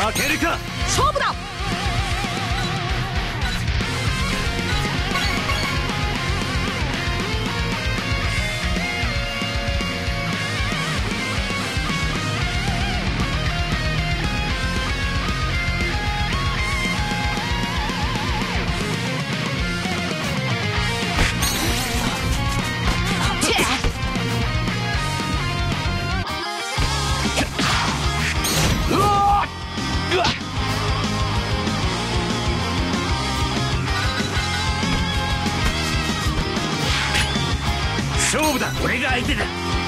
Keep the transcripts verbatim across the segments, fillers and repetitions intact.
負けるか。 勝負だ。 勝負だ。俺が相手だ。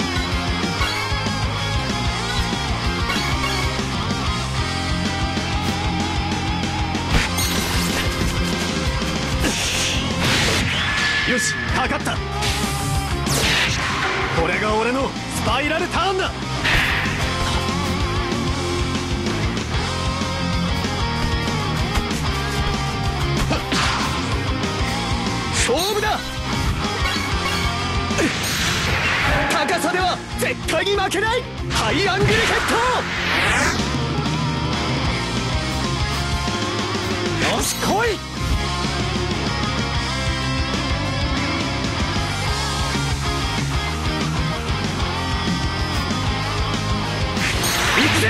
よし、かかった。これが俺のスパイラルターンだ。勝負だ。高さでは絶対に負けない。ハイアングルヘッド。よし来い。行くぜ。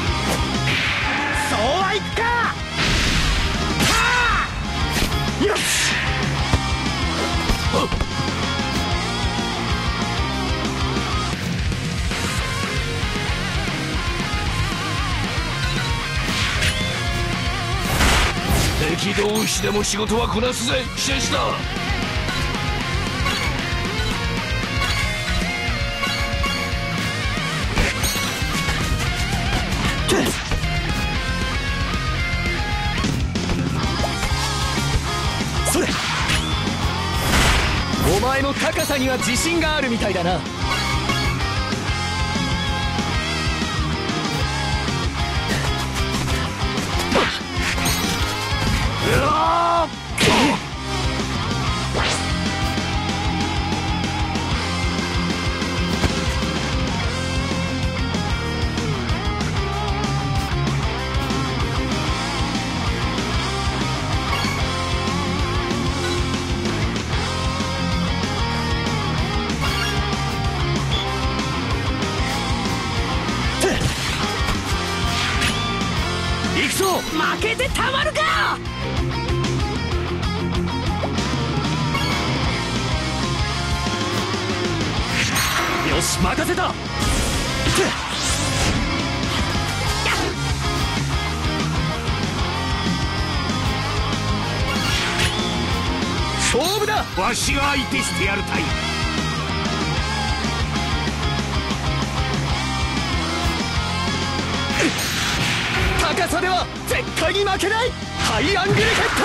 そうはいくか。はあ、よし。 敵同士でも仕事はこなすぜ。シェスター。 それ。お前の高さには自信があるみたいだな。行くぞ。 負けてたまるか。 よし任せた。勝負だ。 わしが相手してやるたい。 高さでは絶対に負けない。ハイアングルヘッ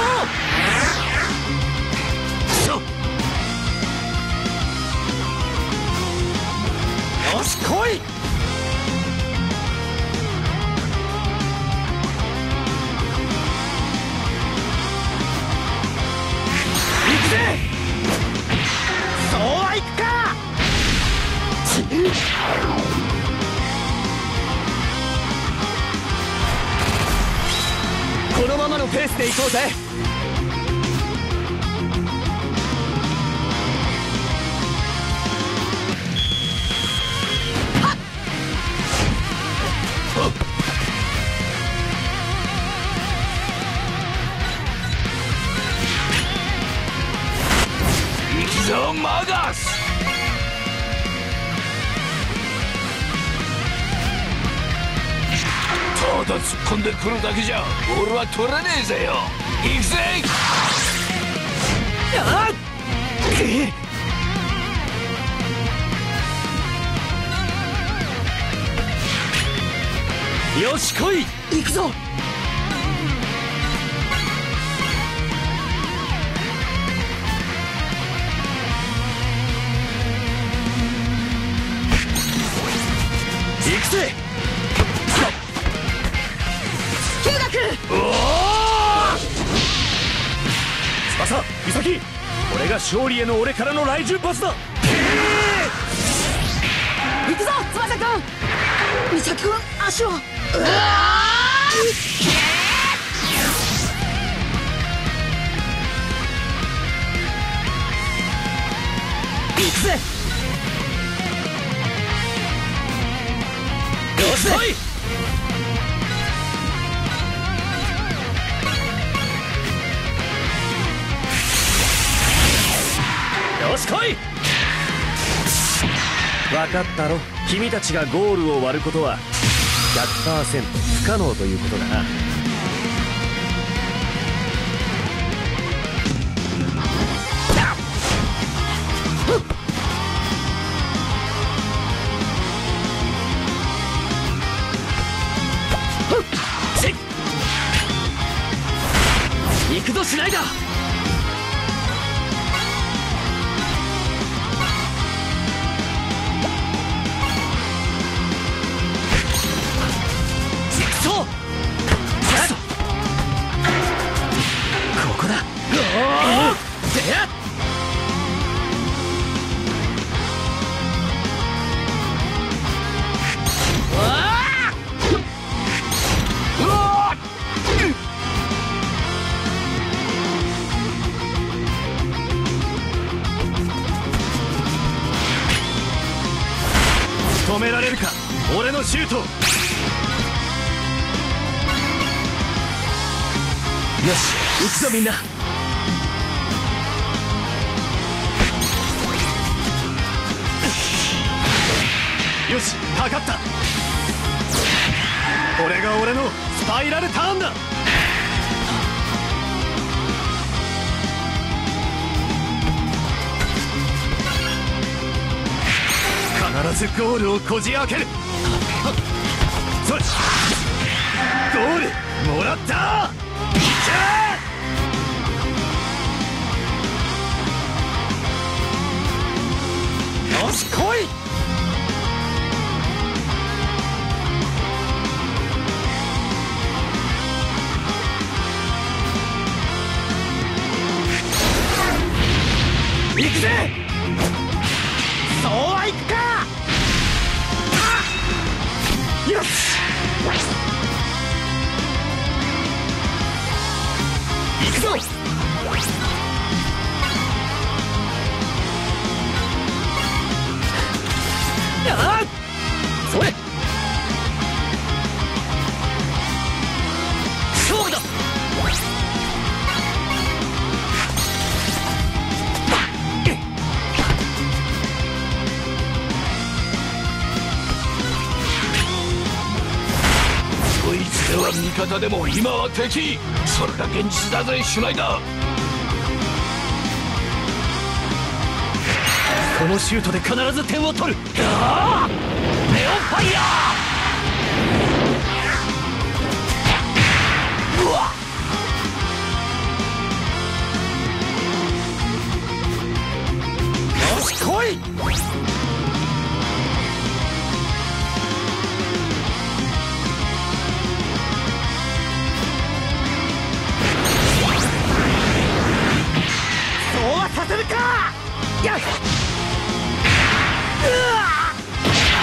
ド。よし来い。行くぜ。そうはいくか。このままのペースで行こうぜ。 行くぞマガス。ただ突っ込んでくるだけじゃボールは取れねえぜよ。行くぜ。 あっよし来い。行くぞ。行くぜ。翼、美咲、これが勝利への俺からの来順パスだ。行行くぞ翼くん。美咲くん足を。うわ行くぜ。よし来い。よし来い。分かったろ。君たちがゴールを割ることは ひゃくパーセント 不可能ということだな。行くぞシュナイダー。そうここだ。でやっ止められるか俺のシュート。よし行くぞみんな。よしかかった。これが俺のスパイラルターンだ。必ずゴールをこじ開ける。それゴールもらった。いけ。よし来い。行くぜ。そうはいくか。よし行くぞ。ああそれ勝負だ。 こいつでは味方でも今は敵。それが現実だぜシュナイダー。 このシュートで必ず点を取る。ああネオファイヤー。うわっよし来い。そうはさせるか。やっうわ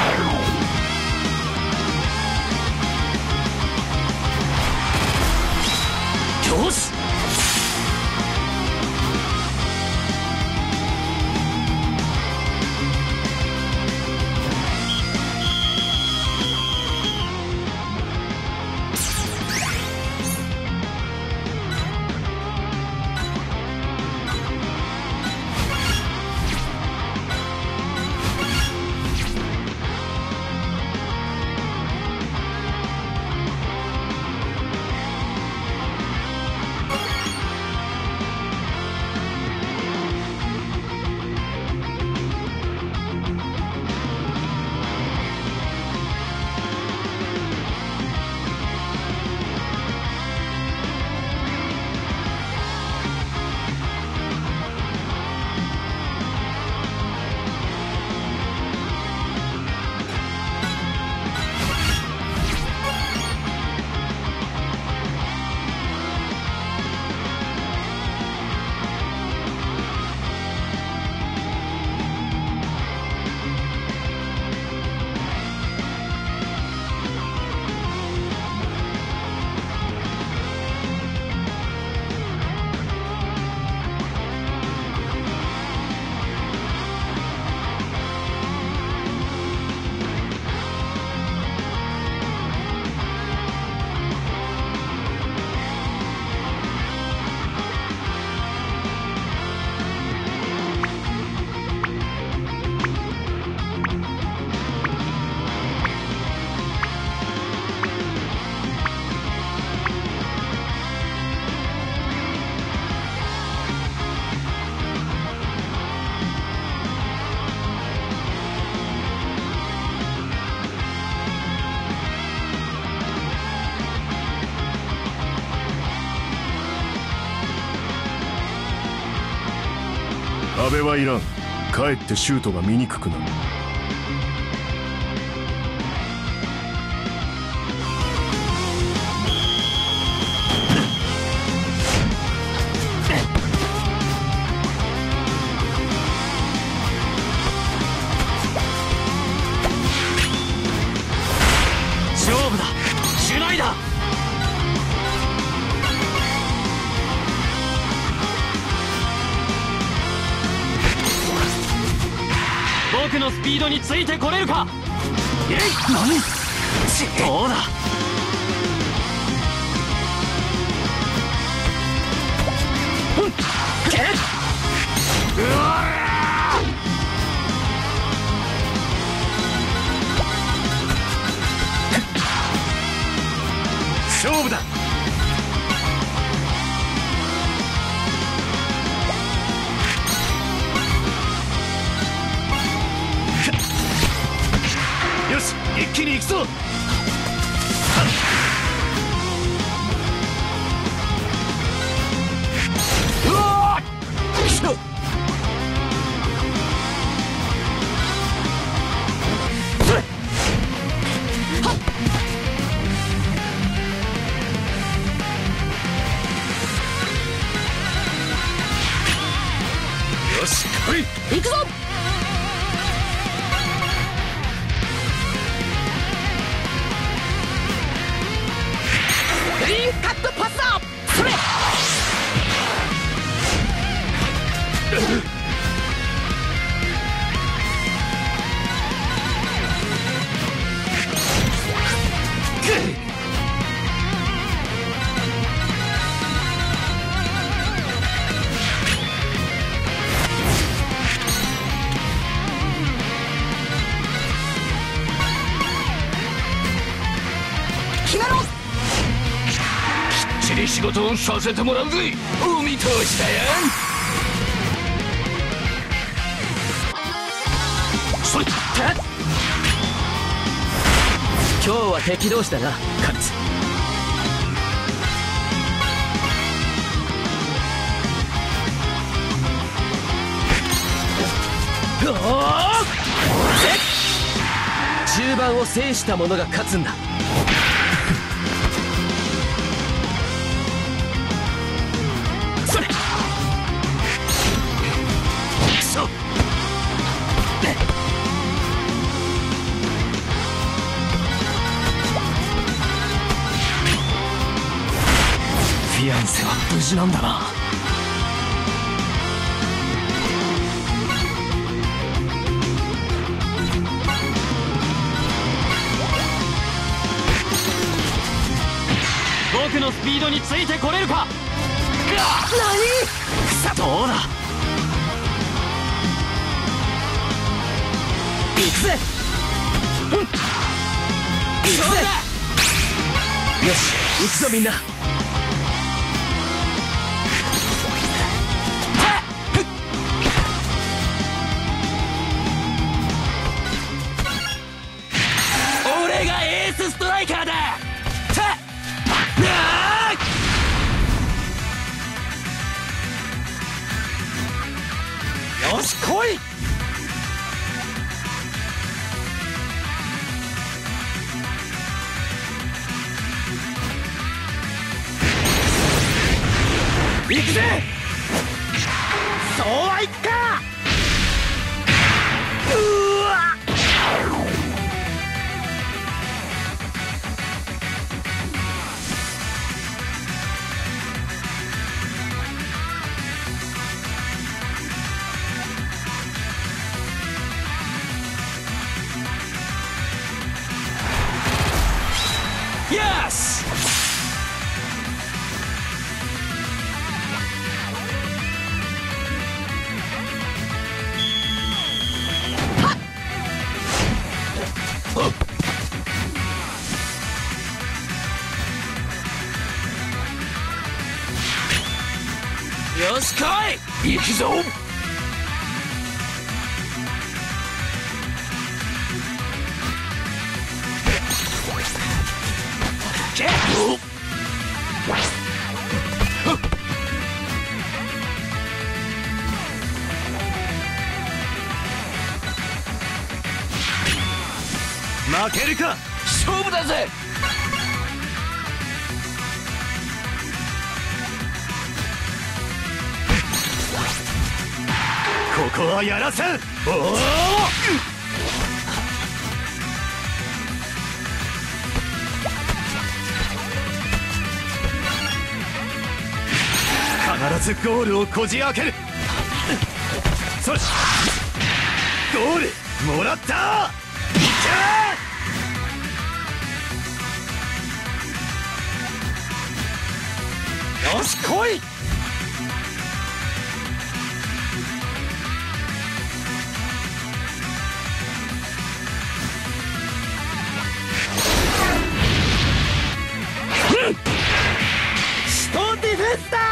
壁はいらん。かえってシュートが見にくくなる。 勝負だ、シュナイダー。僕のスピードについてこれるか。えい、何、どうだ。けっ、うわ勝負だ。よし、一気に行くぞ。 うわーっ、 よし、来い。 行くぞ。クリーンカットパスだ。それ。決めろ。 きっちり仕事をさせてもらうぜ。お見通しだよ。 そいって、今日は敵同士だな、カッツ。おー、中盤を制した者が勝つんだ。それ、そう、フィアンセは無事なんだな。僕のスピードについてこれるか。何、どうだ。行くぜ、うん、行くぜ。よし、行くぞみんな。俺がエースストライカーだ。よし、来い。行くぜ。そうはいっか。うわっ、よし。よし、来い。 行くぞ。 けっ、 負けるか。 勝負だぜ。 ここはやらせん。おお、必ずゴールをこじ開ける。そしゴールもらった。いけ。よし来い。 死闘ディフェンスだ。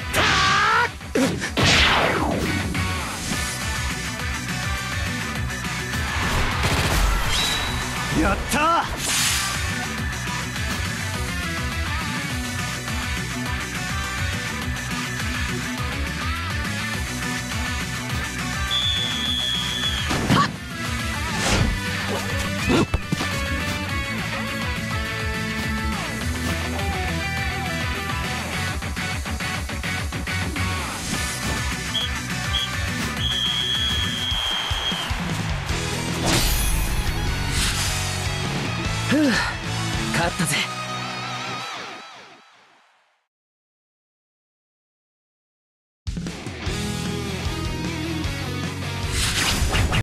やったー。 ふう、勝ったぜ。